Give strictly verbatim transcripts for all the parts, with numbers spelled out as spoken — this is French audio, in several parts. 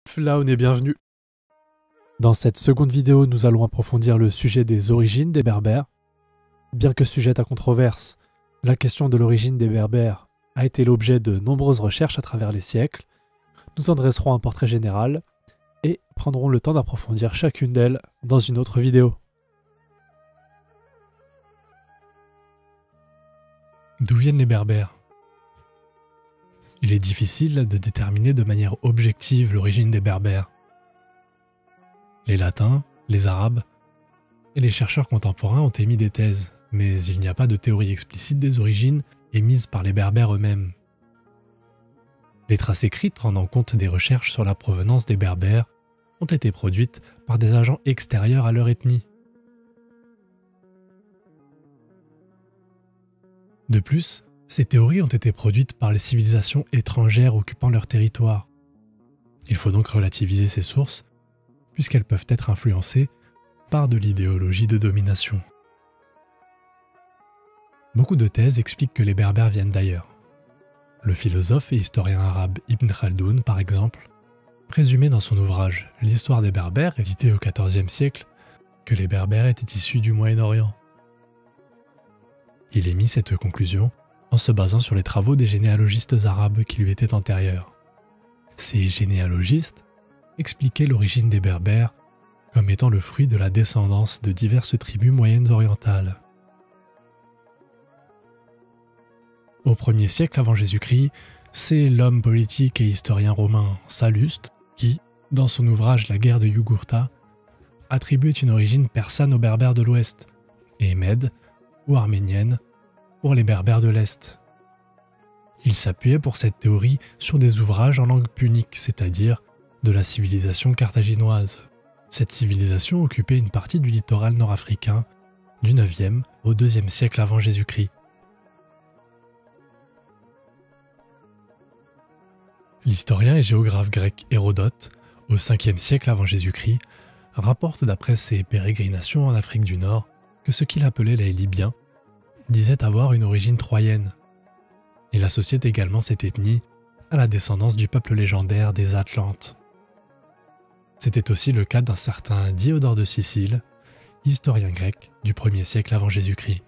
Là on est bienvenu. Dans cette seconde vidéo, nous allons approfondir le sujet des origines des Berbères. Bien que sujette à controverse, la question de l'origine des Berbères a été l'objet de nombreuses recherches à travers les siècles. Nous en dresserons un portrait général et prendrons le temps d'approfondir chacune d'elles dans une autre vidéo. D'où viennent les Berbères ? Il est difficile de déterminer de manière objective l'origine des Berbères. Les Latins, les Arabes et les chercheurs contemporains ont émis des thèses, mais il n'y a pas de théorie explicite des origines émises par les Berbères eux-mêmes. Les traces écrites rendant compte des recherches sur la provenance des Berbères ont été produites par des agents extérieurs à leur ethnie. De plus, ces théories ont été produites par les civilisations étrangères occupant leur territoire. Il faut donc relativiser ces sources, puisqu'elles peuvent être influencées par de l'idéologie de domination. Beaucoup de thèses expliquent que les Berbères viennent d'ailleurs. Le philosophe et historien arabe Ibn Khaldoun, par exemple, présumait dans son ouvrage « L'histoire des Berbères », édité au quatorzième siècle, que les Berbères étaient issus du Moyen-Orient. Il émit cette conclusion en se basant sur les travaux des généalogistes arabes qui lui étaient antérieurs. Ces généalogistes expliquaient l'origine des Berbères comme étant le fruit de la descendance de diverses tribus moyennes orientales. Au premier siècle avant Jésus-Christ, c'est l'homme politique et historien romain Salluste qui, dans son ouvrage La guerre de Jugurtha, attribuait une origine persane aux Berbères de l'Ouest et mède ou arménienne pour les Berbères de l'Est. Il s'appuyait pour cette théorie sur des ouvrages en langue punique, c'est-à-dire de la civilisation carthaginoise. Cette civilisation occupait une partie du littoral nord-africain du neuvième au deuxième siècle avant Jésus-Christ. L'historien et géographe grec Hérodote, au cinquième siècle avant Jésus-Christ, rapporte d'après ses pérégrinations en Afrique du Nord que ce qu'il appelait les Libyens disait avoir une origine troyenne. Il associait également cette ethnie à la descendance du peuple légendaire des Atlantes. C'était aussi le cas d'un certain Diodore de Sicile, historien grec du premier siècle avant Jésus-Christ.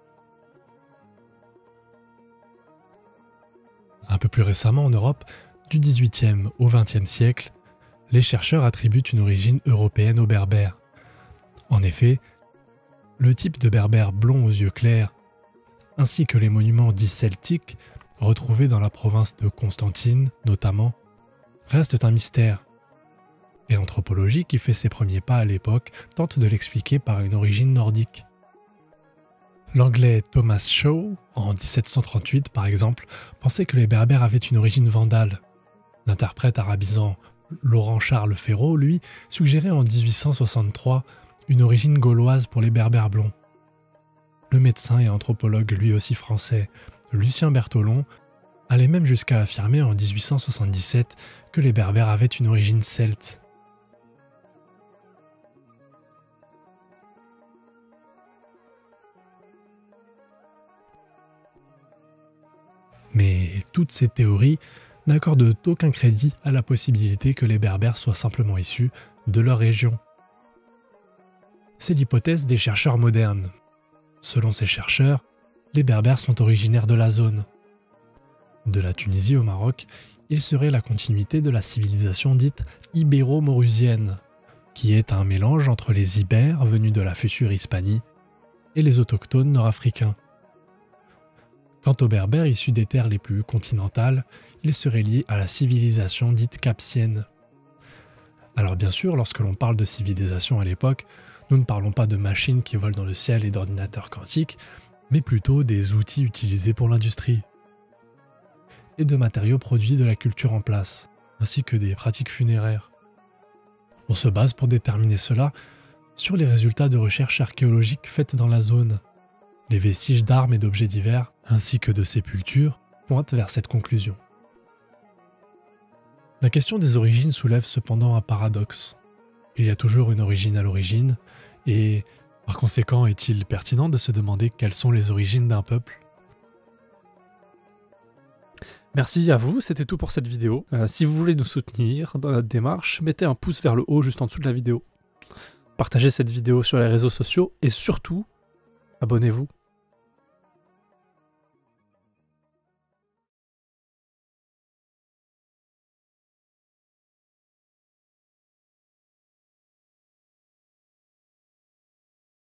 Un peu plus récemment en Europe, du dix-huitième au vingtième siècle, les chercheurs attribuent une origine européenne aux Berbères. En effet, le type de Berbère blond aux yeux clairs, ainsi que les monuments dits celtiques, retrouvés dans la province de Constantine notamment, restent un mystère. Et l'anthropologie qui fait ses premiers pas à l'époque tente de l'expliquer par une origine nordique. L'anglais Thomas Shaw, en dix-sept cent trente-huit par exemple, pensait que les Berbères avaient une origine vandale. L'interprète arabisant Laurent Charles Ferraud, lui, suggérait en dix-huit cent soixante-trois une origine gauloise pour les Berbères blonds. Le médecin et anthropologue lui aussi français, Lucien Bertholon, allait même jusqu'à affirmer en dix-huit cent soixante-dix-sept que les Berbères avaient une origine celte. Mais toutes ces théories n'accordent aucun crédit à la possibilité que les Berbères soient simplement issus de leur région. C'est l'hypothèse des chercheurs modernes. Selon ces chercheurs, les Berbères sont originaires de la zone. De la Tunisie au Maroc, ils seraient la continuité de la civilisation dite ibéro-maurusienne, qui est un mélange entre les Ibères venus de la future Hispanie et les autochtones nord-africains. Quant aux Berbères issus des terres les plus continentales, ils seraient liés à la civilisation dite capsienne. Alors bien sûr, lorsque l'on parle de civilisation à l'époque, nous ne parlons pas de machines qui volent dans le ciel et d'ordinateurs quantiques, mais plutôt des outils utilisés pour l'industrie, et de matériaux produits de la culture en place, ainsi que des pratiques funéraires. On se base pour déterminer cela sur les résultats de recherches archéologiques faites dans la zone. Les vestiges d'armes et d'objets divers, ainsi que de sépultures, pointent vers cette conclusion. La question des origines soulève cependant un paradoxe. Il y a toujours une origine à l'origine, et par conséquent, est-il pertinent de se demander quelles sont les origines d'un peuple ? Merci à vous, c'était tout pour cette vidéo. Euh, si vous voulez nous soutenir dans notre démarche, mettez un pouce vers le haut juste en dessous de la vidéo. Partagez cette vidéo sur les réseaux sociaux et surtout, abonnez-vous